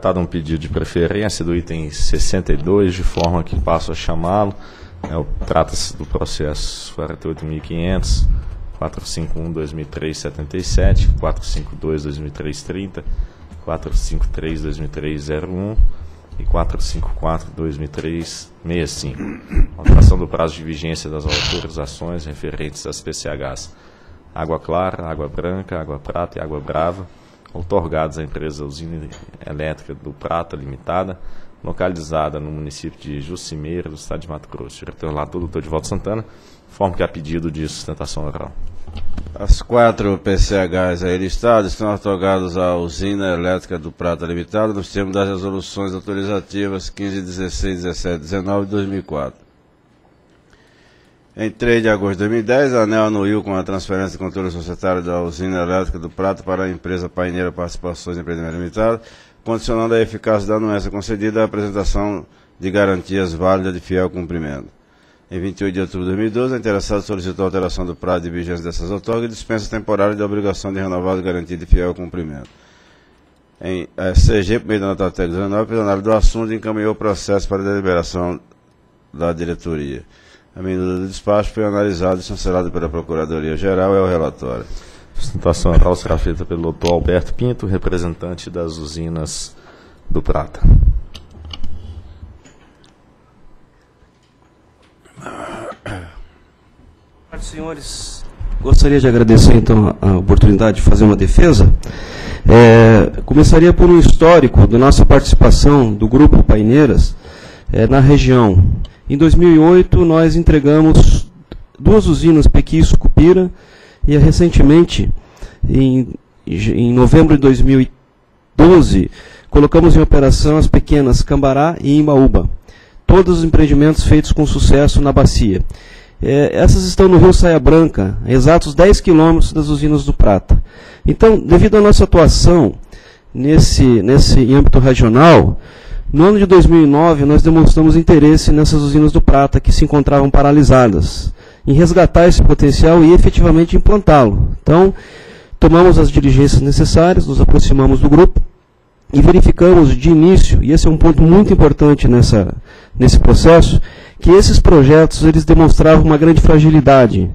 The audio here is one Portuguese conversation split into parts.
tratado um pedido de preferência do item 62, de forma que passo a chamá-lo. Trata-se do processo 48.500, 451-2003-77, 452-2003-30, 453-2003-01 e 454-2003-65. Alteração do prazo de vigência das autorizações referentes às PCHs Água Clara, Água Branca, Água Prata e Água Brava, outorgados à empresa Usina Elétrica do Prata Limitada, localizada no município de Jucimeira, do estado de Mato Grosso. Diretor relator, doutor Divaldo Santana, informa que há pedido de sustentação oral. As 4 PCHs aí listadas estão outorgadas à Usina Elétrica do Prata Limitada nos termos das resoluções autorizativas 15, 16, 17, 19 e 2004. Em 3 de agosto de 2010, a ANEEL anuiu com a transferência de controle societário da Usina Elétrica do Prata para a empresa Paineira Participações Empreendimento Limitado, condicionando a eficácia da anuência concedida à apresentação de garantias válidas de fiel cumprimento. Em 28 de outubro de 2012, a interessada solicitou a alteração do prazo de vigência dessas outorgas e dispensa temporária da obrigação de renovar a garantia de fiel cumprimento. Em CG, por meio da nota técnica 19, o plenário do assunto encaminhou o processo para deliberação da diretoria. A minuta do despacho foi analisada e chancelada pela Procuradoria-Geral e ao relatório. A sustentação oral será feita pelo doutor Alberto Pinto, representante das usinas do Prata. Senhores, gostaria de agradecer então a oportunidade de fazer uma defesa. Começaria por um histórico da nossa participação do Grupo Paineiras na região. Em 2008, nós entregamos 2 usinas, Pequi e Sucupira, e recentemente, em novembro de 2012, colocamos em operação as pequenas Cambará e Imbaúba. Todos os empreendimentos feitos com sucesso na bacia. Essas estão no Rio Saia Branca, a exatos 10 quilômetros das usinas do Prata. Então, devido à nossa atuação nesse âmbito regional, no ano de 2009, nós demonstramos interesse nessas usinas do Prata, que se encontravam paralisadas, em resgatar esse potencial e efetivamente implantá-lo. Então, tomamos as diligências necessárias, nos aproximamos do grupo e verificamos de início, e esse é um ponto muito importante nesse processo, que esses projetos eles demonstravam uma grande fragilidade.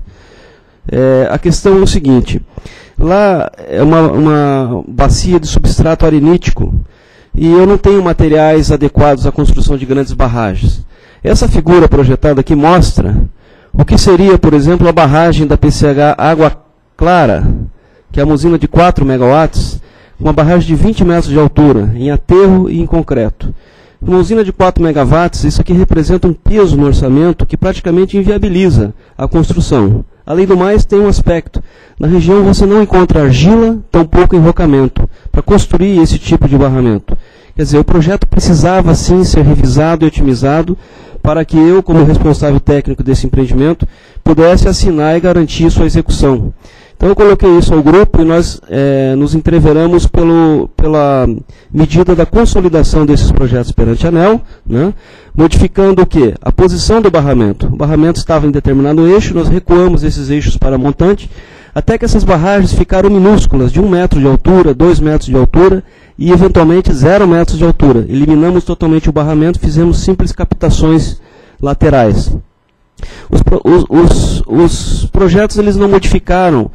A questão é o seguinte, lá é uma bacia de substrato arenítico, e eu não tenho materiais adequados à construção de grandes barragens. Essa figura projetada aqui mostra o que seria, por exemplo, a barragem da PCH Água Clara, que é uma usina de 4 megawatts, uma barragem de 20 metros de altura, em aterro e em concreto. Uma usina de 4 megawatts, isso aqui representa um peso no orçamento que praticamente inviabiliza a construção. Além do mais, tem um aspecto. Na região você não encontra argila, tampouco enrocamento, para construir esse tipo de barramento. Quer dizer, o projeto precisava sim ser revisado e otimizado para que eu, como responsável técnico desse empreendimento, pudesse assinar e garantir sua execução. Então eu coloquei isso ao grupo e nós nos entreveramos pela medida da consolidação desses projetos perante a ANEEL, né, modificando o quê? A posição do barramento. O barramento estava em determinado eixo, nós recuamos esses eixos para montante, até que essas barragens ficaram minúsculas, de 1 metro de altura, 2 metros de altura e eventualmente 0 metros de altura. Eliminamos totalmente o barramento, fizemos simples captações laterais. Os projetos eles não modificaram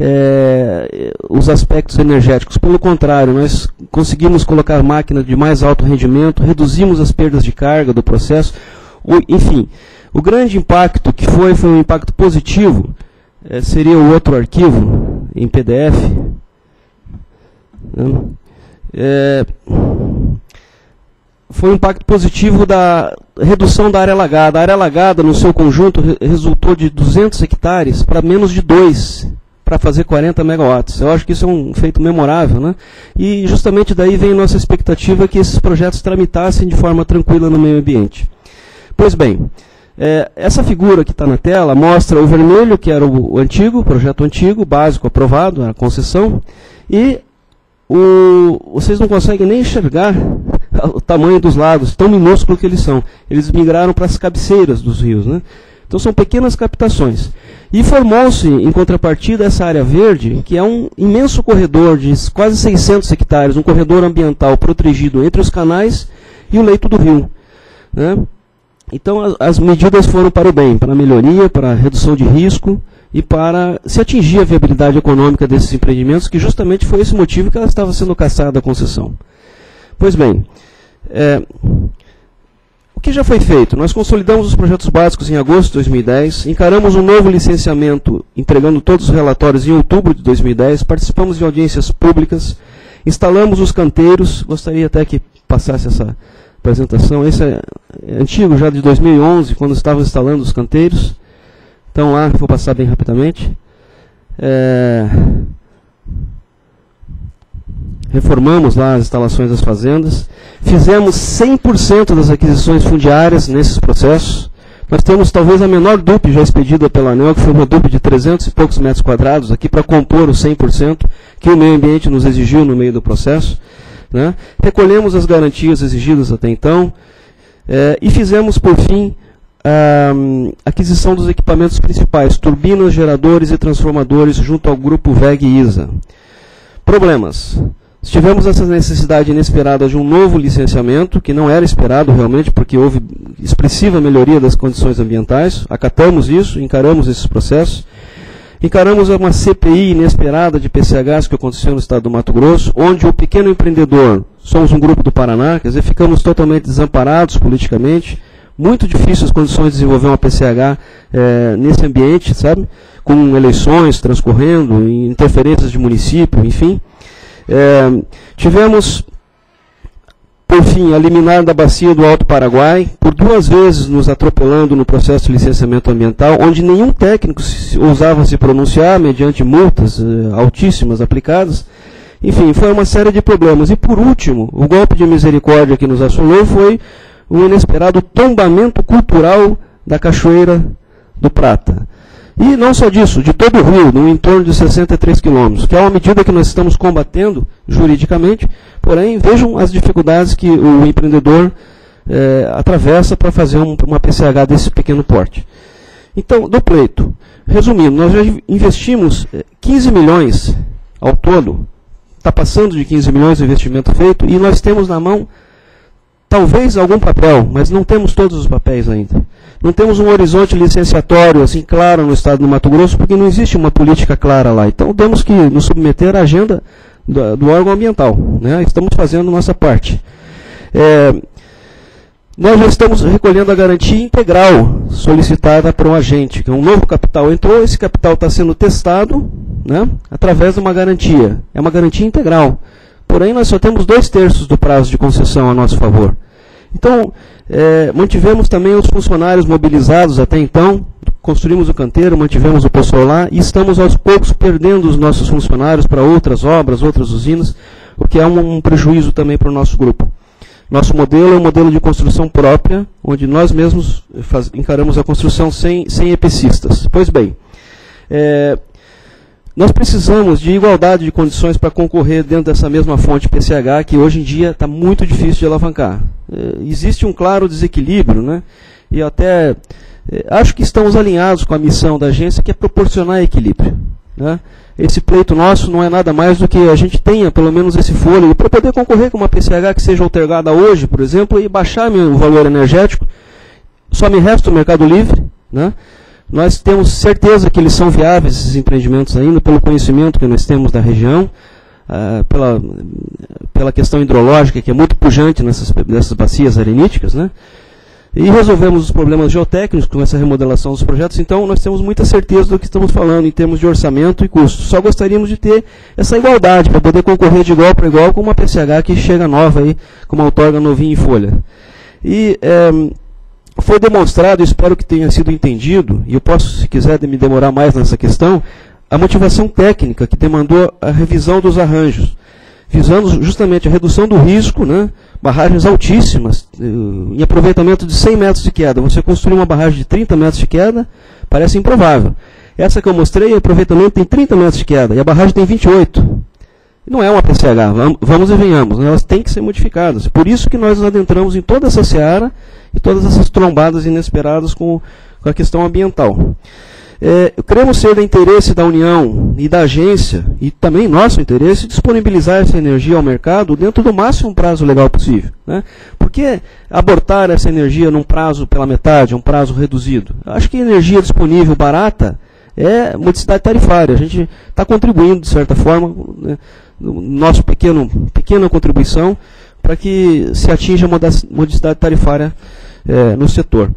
os aspectos energéticos, pelo contrário, nós conseguimos colocar máquina de mais alto rendimento, reduzimos as perdas de carga do processo, enfim, o grande impacto que foi um impacto positivo, seria o outro arquivo em PDF, foi um impacto positivo da redução da área alagada. A área alagada, no seu conjunto, resultou de 200 hectares para menos de 2, para fazer 40 megawatts. Eu acho que isso é um feito memorável, né? E justamente daí vem nossa expectativa que esses projetos tramitassem de forma tranquila no meio ambiente. Pois bem, essa figura que está na tela mostra o vermelho, que era o antigo, o projeto antigo, básico, aprovado, a concessão, e vocês não conseguem nem enxergar o tamanho dos lagos, tão minúsculo que eles são. Eles migraram para as cabeceiras dos rios, né? Então são pequenas captações. E formou-se, em contrapartida, essa área verde, que é um imenso corredor de quase 600 hectares, um corredor ambiental protegido entre os canais e o leito do rio, né? Então as medidas foram para o bem, para a melhoria, para a redução de risco e para se atingir a viabilidade econômica desses empreendimentos, que justamente foi esse motivo que ela estava sendo cassada a concessão. Pois bem, o que já foi feito? Nós consolidamos os projetos básicos em agosto de 2010, encaramos um novo licenciamento, entregando todos os relatórios em outubro de 2010, participamos de audiências públicas, instalamos os canteiros, gostaria até que passasse essa apresentação, esse é antigo, já de 2011, quando estava instalando os canteiros. Então lá, vou passar bem rapidamente. Reformamos lá as instalações das fazendas, fizemos 100% das aquisições fundiárias nesses processos. Nós temos talvez a menor DUP já expedida pela ANEEL, que foi uma DUP de 300 e poucos metros quadrados, aqui para compor os 100% que o meio ambiente nos exigiu no meio do processo, né? Recolhemos as garantias exigidas até então e fizemos, por fim, a aquisição dos equipamentos principais, turbinas, geradores e transformadores, junto ao grupo VEG e ISA. Problemas. Tivemos essa necessidade inesperada de um novo licenciamento, que não era esperado realmente, porque houve expressiva melhoria das condições ambientais. Acatamos isso, encaramos esses processos. Encaramos uma CPI inesperada de PCHs que aconteceu no estado do Mato Grosso, onde o pequeno empreendedor, somos um grupo do Paraná, quer dizer, ficamos totalmente desamparados politicamente. Muito difícil as condições de desenvolver uma PCH nesse ambiente, sabe? Com eleições transcorrendo, interferências de município, enfim. Tivemos, por fim, a liminar da bacia do Alto Paraguai, por 2 vezes nos atropelando no processo de licenciamento ambiental, onde nenhum técnico ousava se pronunciar, mediante multas altíssimas aplicadas. Enfim, foi uma série de problemas. E, por último, o golpe de misericórdia que nos assolou foi o inesperado tombamento cultural da Cachoeira do Prata. E não só disso, de todo o rio, no entorno de 63 quilômetros, que é uma medida que nós estamos combatendo juridicamente, porém, vejam as dificuldades que o empreendedor atravessa para fazer uma PCH desse pequeno porte. Então, do pleito, resumindo, nós já investimos 15 milhões ao todo, está passando de 15 milhões o investimento feito, e nós temos na mão talvez algum papel, mas não temos todos os papéis ainda. Não temos um horizonte licenciatório assim claro no estado do Mato Grosso, porque não existe uma política clara lá. Então temos que nos submeter à agenda do órgão ambiental, né? Estamos fazendo nossa parte. Nós já estamos recolhendo a garantia integral solicitada para um agente, que é um novo capital entrou, esse capital está sendo testado, né, através de uma garantia. É uma garantia integral. Porém, nós só temos 2/3 do prazo de concessão a nosso favor. Então, mantivemos também os funcionários mobilizados até então, construímos o canteiro, mantivemos o poço solar e estamos aos poucos perdendo os nossos funcionários para outras obras, outras usinas, o que é um prejuízo também para o nosso grupo. Nosso modelo é um modelo de construção própria, onde nós mesmos encaramos a construção sem EPCistas. Pois bem, nós precisamos de igualdade de condições para concorrer dentro dessa mesma fonte PCH, que hoje em dia está muito difícil de alavancar. Existe um claro desequilíbrio, né? E até acho que estamos alinhados com a missão da agência, que é proporcionar equilíbrio, né? Esse pleito nosso não é nada mais do que a gente tenha pelo menos esse fôlego para poder concorrer com uma PCH que seja outorgada hoje, por exemplo, e baixar o valor energético. Só me resta o Mercado Livre, né? Nós temos certeza que eles são viáveis, esses empreendimentos ainda, pelo conhecimento que nós temos da região, pela questão hidrológica, que é muito pujante nessas bacias areníticas, né? E resolvemos os problemas geotécnicos com essa remodelação dos projetos. Então, nós temos muita certeza do que estamos falando em termos de orçamento e custo. Só gostaríamos de ter essa igualdade, para poder concorrer de igual para igual com uma PCH que chega nova, aí, com uma outorga novinha em folha. E foi demonstrado, espero que tenha sido entendido, e eu posso, se quiser me demorar mais nessa questão, a motivação técnica que demandou a revisão dos arranjos, visando justamente a redução do risco, né? Barragens altíssimas, em aproveitamento de 100 metros de queda. Você construir uma barragem de 30 metros de queda, parece improvável. Essa que eu mostrei, o aproveitamento tem 30 metros de queda, e a barragem tem 28. Não é uma PCH, vamos e venhamos, né? Elas têm que ser modificadas. Por isso que nós nos adentramos em toda essa seara, e todas essas trombadas inesperadas com com a questão ambiental. Queremos ser do interesse da União e da agência, e também nosso interesse, disponibilizar essa energia ao mercado dentro do máximo prazo legal possível. Né? Por que abortar essa energia num prazo pela metade, um prazo reduzido? Acho que energia disponível barata é modicidade tarifária. A gente está contribuindo, de certa forma, né, nossa pequena contribuição para que se atinja a modicidade tarifária no setor.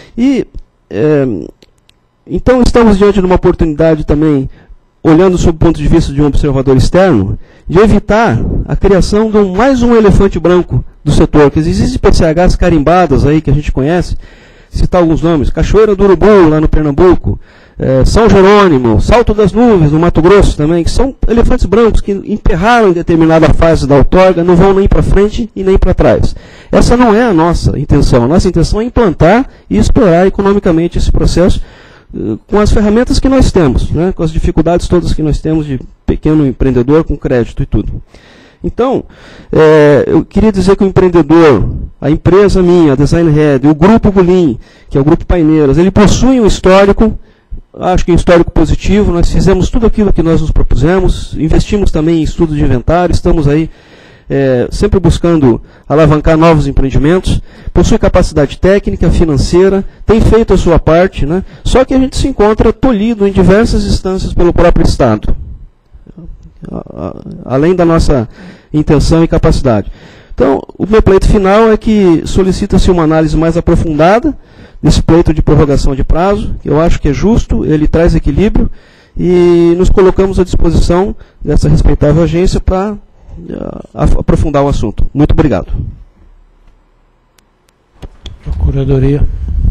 Então, estamos diante de uma oportunidade também, olhando sob o ponto de vista de um observador externo, de evitar a criação de mais um elefante branco do setor, que existem PCHs carimbadas aí que a gente conhece, citar alguns nomes, Cachoeira do Urubu, lá no Pernambuco, São Jerônimo, Salto das Nuvens, no Mato Grosso também, que são elefantes brancos que emperraram em determinada fase da outorga, não vão nem para frente e nem para trás. Essa não é a nossa intenção. A nossa intenção é implantar e explorar economicamente esse processo com as ferramentas que nós temos, né, com as dificuldades todas que nós temos de pequeno empreendedor com crédito e tudo. Então, eu queria dizer que o empreendedor, a empresa minha, a Design Head, o Grupo Gulim, que é o Grupo Paineiras, ele possui um histórico, acho que um histórico positivo, nós fizemos tudo aquilo que nós nos propusemos, investimos também em estudo de inventário, estamos aí sempre buscando alavancar novos empreendimentos, possui capacidade técnica, financeira, tem feito a sua parte, né? Só que a gente se encontra tolhido em diversas instâncias pelo próprio Estado, além da nossa intenção e capacidade. Então, o meu pleito final é que solicita-se uma análise mais aprofundada desse pleito de prorrogação de prazo, que eu acho que é justo, ele traz equilíbrio, e nos colocamos à disposição dessa respeitável agência para aprofundar o assunto. Muito obrigado. Procuradoria.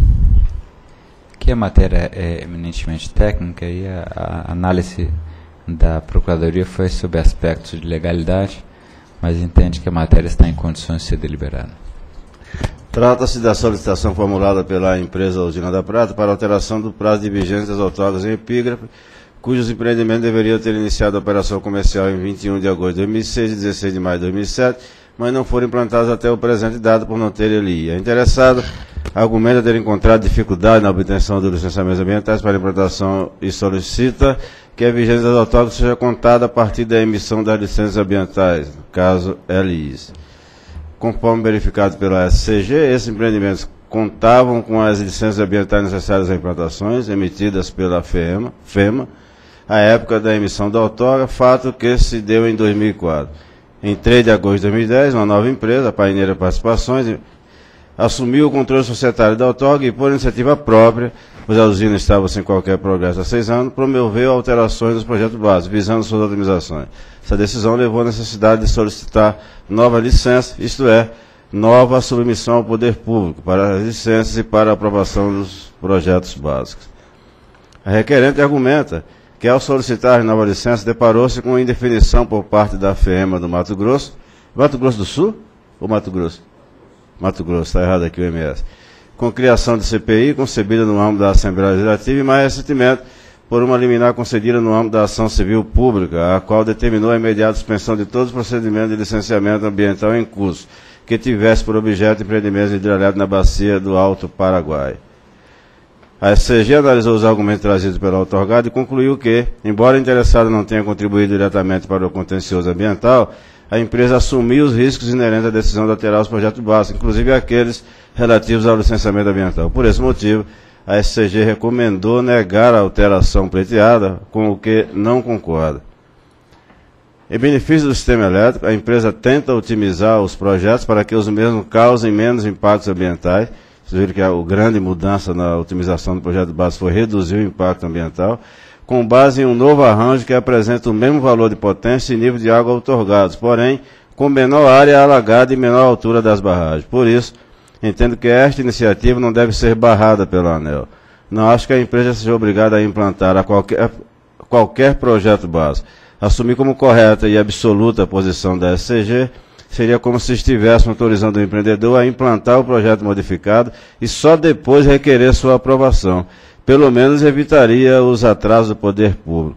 Aqui a matéria é eminentemente técnica e a análise da Procuradoria foi sobre aspectos de legalidade, mas entende que a matéria está em condições de ser deliberada. Trata-se da solicitação formulada pela empresa Usina da Prata para alteração do prazo de vigência das outorgas em epígrafe, cujos empreendimentos deveriam ter iniciado a operação comercial em 21 de agosto de 2006 e 16 de maio de 2007, mas não foram implantados até o presente data por não ter LI. A interessada argumenta ter encontrado dificuldade na obtenção dos licenciamentos ambientais para implantação e solicita que a vigência das outorgas seja contada a partir da emissão das licenças ambientais, no caso LIs. Conforme verificado pela SCG, esses empreendimentos contavam com as licenças ambientais necessárias às implantações emitidas pela FEMA, à época da emissão da outorga, fato que se deu em 2004. Em 3 de agosto de 2010, uma nova empresa, a Paineira Participações, assumiu o controle societário da outorga e, por iniciativa própria, pois a usina estava sem qualquer progresso há 6 anos, promoveu alterações dos projetos básicos, visando suas otimizações. Essa decisão levou à necessidade de solicitar nova licença, isto é, nova submissão ao poder público para as licenças e para a aprovação dos projetos básicos. A requerente argumenta que, ao solicitar nova licença, deparou-se com indefinição por parte da FEMA do Mato Grosso. Mato Grosso do Sul ou Mato Grosso? Mato Grosso, está errado aqui o MS. Com criação de CPI concebida no âmbito da Assembleia Legislativa e, mais recentemente, por uma liminar concedida no âmbito da ação civil pública, a qual determinou a imediata suspensão de todos os procedimentos de licenciamento ambiental em curso, que tivesse por objeto empreendimentos hidrelétricos na bacia do Alto Paraguai. A SCG analisou os argumentos trazidos pela outorgada e concluiu que, embora a interessada não tenha contribuído diretamente para o contencioso ambiental, a empresa assumiu os riscos inerentes à decisão de alterar os projetos básicos, inclusive aqueles relativos ao licenciamento ambiental. Por esse motivo, a SCG recomendou negar a alteração pleiteada, com o que não concorda. Em benefício do sistema elétrico, a empresa tenta otimizar os projetos para que os mesmos causem menos impactos ambientais. Vocês viram que a grande mudança na otimização do projeto básico foi reduzir o impacto ambiental, com base em um novo arranjo que apresenta o mesmo valor de potência e nível de água outorgados, porém, com menor área alagada e menor altura das barragens. Por isso, entendo que esta iniciativa não deve ser barrada pelo ANEEL. Não acho que a empresa seja obrigada a implantar qualquer projeto básico. Assumir como correta e absoluta a posição da SCG seria como se estivesse autorizando o empreendedor a implantar o projeto modificado e só depois requerer sua aprovação. Pelo menos evitaria os atrasos do poder público.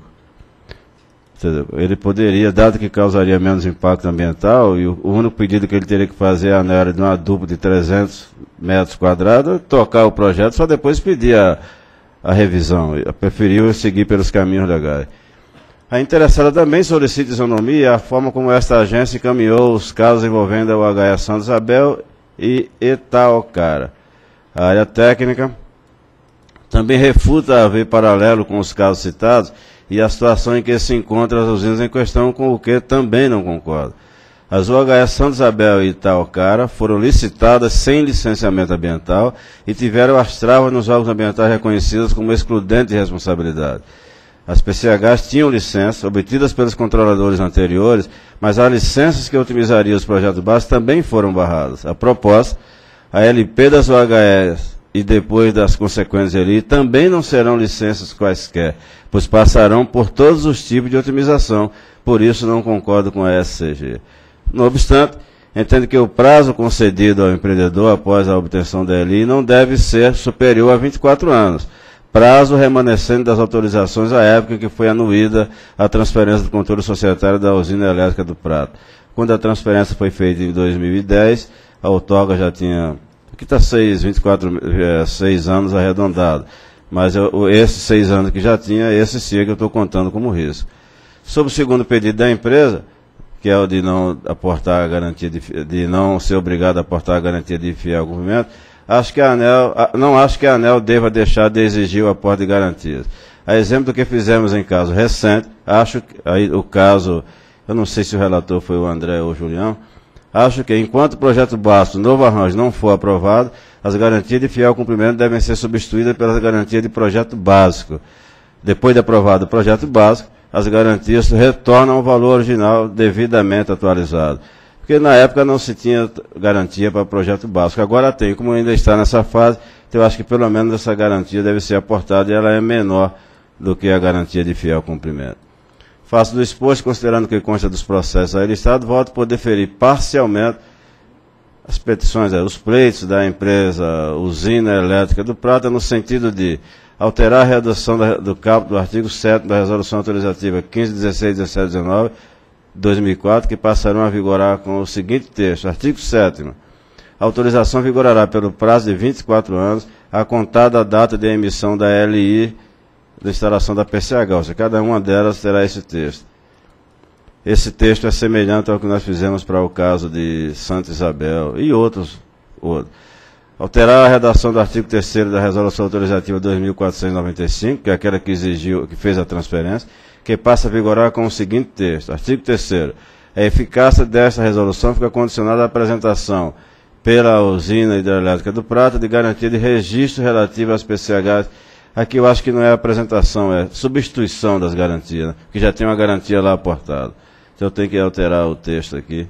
Ele poderia, dado que causaria menos impacto ambiental, e o único pedido que ele teria que fazer é a área de um adubo de 300 metros quadrados, tocar o projeto, só depois pedir a revisão. Preferiu seguir pelos caminhos legais. A interessada também solicita isonomia a forma como esta agência encaminhou os casos envolvendo a UHE Santa Isabel e Itaocara. A área técnica também refuta haver paralelo com os casos citados e a situação em que se encontram as usinas em questão, com o que também não concordo. As UHE Santa Isabel e Itaocara foram licitadas sem licenciamento ambiental e tiveram as travas nos órgãos ambientais reconhecidas como excludente de responsabilidade. As PCHs tinham licenças obtidas pelos controladores anteriores, mas as licenças que otimizariam os projetos básicos também foram barradas. A propósito, a LP das UHEs e depois das consequências ali também não serão licenças quaisquer, pois passarão por todos os tipos de otimização, por isso não concordo com a SCG. No obstante, entendo que o prazo concedido ao empreendedor após a obtenção da LI não deve ser superior a 24 anos, prazo remanescente das autorizações à época em que foi anuída a transferência do controle societário da usina elétrica do Prata. Quando a transferência foi feita em 2010, a outorga já tinha, aqui está 6 anos arredondado, mas esses 6 anos que já tinha, esse sim que eu estou contando como risco. Sobre o segundo pedido da empresa, que é o de não aportar a garantia de não ser obrigado a aportar a garantia de fiel cumprimento, não acho que a ANEEL deva deixar de exigir o aporte de garantias. A exemplo do que fizemos em caso recente, acho que o caso, eu não sei se o relator foi o André ou o Julião, acho que enquanto o projeto básico, novo arranjo, não for aprovado, as garantias de fiel cumprimento devem ser substituídas pelas garantias de projeto básico. Depois de aprovado o projeto básico, as garantias retornam ao valor original devidamente atualizado. Porque na época não se tinha garantia para o projeto básico. Agora tem, como ainda está nessa fase, então eu acho que pelo menos essa garantia deve ser aportada e ela é menor do que a garantia de fiel cumprimento. Faço do exposto, considerando que consta dos processos aí listados, voto por deferir parcialmente as petições, os pleitos da empresa Usina Elétrica do Prata, no sentido de alterar a redação do caput do artigo 7 da Resolução Autorizativa 15.16.17.19, 2004, que passarão a vigorar com o seguinte texto. Artigo 7º. A autorização vigorará pelo prazo de 24 anos, a contar da data de emissão da LI da instalação da PCH, ou seja, cada uma delas terá esse texto. Esse texto é semelhante ao que nós fizemos para o caso de Santa Isabel e outros. Alterar a redação do artigo 3º da Resolução Autorizativa 2.495, que é aquela que fez a transferência, que passa a vigorar com o seguinte texto. Artigo 3º. A eficácia desta resolução fica condicionada à apresentação pela usina hidrelétrica do Prata de garantia de registro relativo às PCHs. Aqui eu acho que não é apresentação, é substituição das garantias, né? Que já tem uma garantia lá aportada. Então eu tenho que alterar o texto aqui.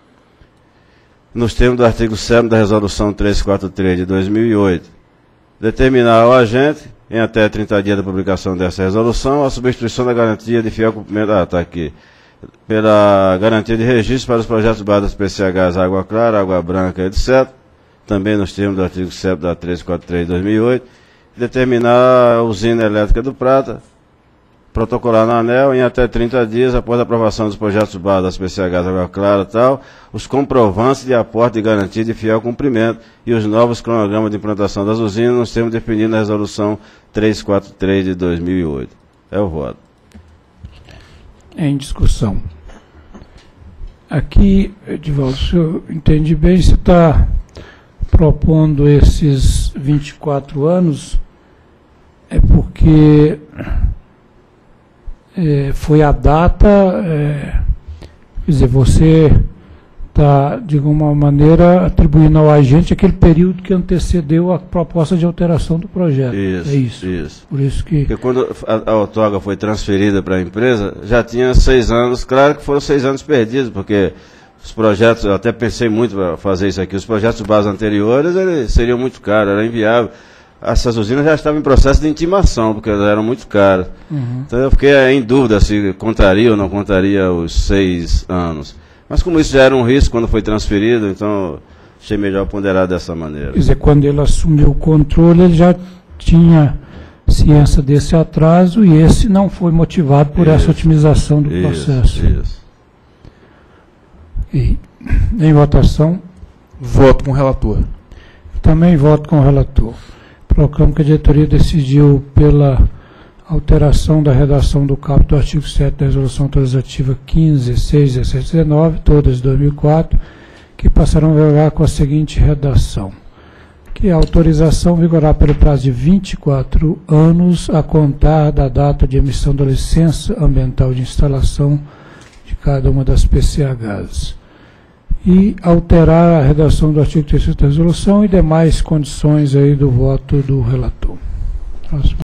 Nos termos do artigo 7º da Resolução 343 de 2008, determinar ao agente, em até 30 dias da publicação dessa resolução, a substituição da garantia de fiel cumprimento, está aqui, pela garantia de registro para os projetos básicos das PCHs Água Clara, Água Branca, etc., também nos termos do artigo 7º da 343 de 2008, determinar a usina elétrica do Prata, protocolar na ANEEL em até 30 dias após a aprovação dos projetos básicos das PCHs Água Clara tal, os comprovantes de aporte de garantia de fiel cumprimento e os novos cronogramas de implantação das usinas nos termos definidos na Resolução 343 de 2008. É o voto. Em discussão. Aqui, Edivaldo, se eu entendi bem, você está propondo esses 24 anos, é porque foi a data, quer dizer, você está, de alguma maneira, atribuindo ao agente aquele período que antecedeu a proposta de alteração do projeto. Isso, é isso. Isso. Por isso que... Porque quando a outorga foi transferida para a empresa, já tinha 6 anos, claro que foram 6 anos perdidos, porque os projetos, eu até pensei muito para fazer isso aqui, os projetos básicos anteriores eles seriam muito caros, era inviável. Essas usinas já estavam em processo de intimação, porque elas eram muito caras. Uhum. Então eu fiquei em dúvida se contaria ou não contaria os 6 anos. Mas como isso já era um risco quando foi transferido, então achei melhor ponderar dessa maneira. Quer dizer, quando ele assumiu o controle, ele já tinha ciência desse atraso e esse não foi motivado por essa otimização do processo. Isso. E, em votação. Voto com o relator. Também voto com o relator. Proclamo que a diretoria decidiu pela alteração da redação do caput do artigo 7 da Resolução Autorizativa 15, 16, 17 e 19, todas de 2004, que passarão a vigorar com a seguinte redação: que a autorização vigorará pelo prazo de 24 anos a contar da data de emissão da licença ambiental de instalação de cada uma das PCHs. E alterar a redação do artigo 3º da resolução e demais condições aí do voto do relator. Próximo.